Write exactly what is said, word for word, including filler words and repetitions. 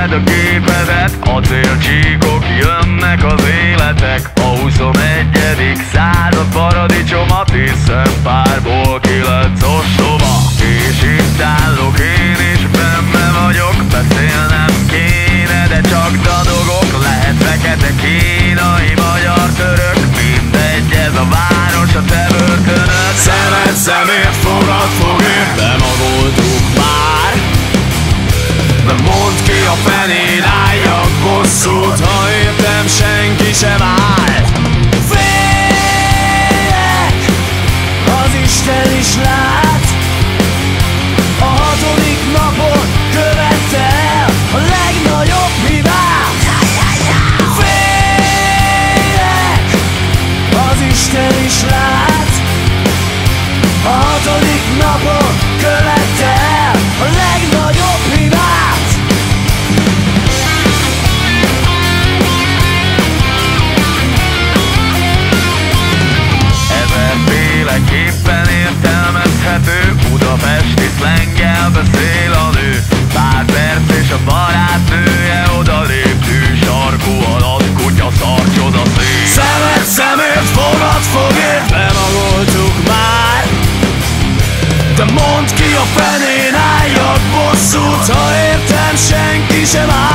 Nézed a gépedet, acélcsíkok, jönnek az életek. A huszonegyedik század paradicsomat hiszem, párból ki lett ostoba. És itt állok én is, benne vagyok, beszélnem kéne, de csak dadogok. Lehet fekete, kínai, magyar, török, mindegy, ez a város a te börtönöd. Szemed szemért, fogad fogért, bemagoltuk már. De mondd ki a fenén, álljak bosszút, ha értem senki se vár. Félek, az Isten is lát. A hatodik napon követte el a legnagyobb hibát. Félek, az Isten is lát. A hatodik napon követte el a legnagyobb hibát. Ezerféleképpen értelmezhető, budapesti szlenggel beszél a nő. Pár perc és a barátnője odalép, tű sarkú alatt, kutya szarcsod a szél. Szemed szemért, fogad fogért, bemagoltuk már. De mondd ki a fenén, álljak bosszút, ha értem senki sem áll.